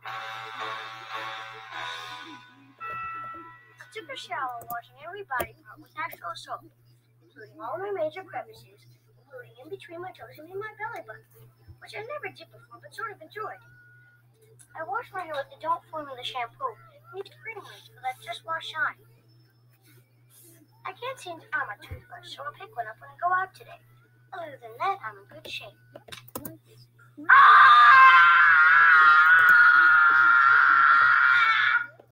I took a shower washing every body part with actual soap, including all my major crevices, including in between my toes and in my belly button, which I never did before but sort of enjoyed. I washed my hair with the Don't Formula shampoo and used cream rinse for that just wash shine. I can't seem to find my toothbrush, so I'll pick one up when I go out today. Other than that, I'm in good shape. Ah!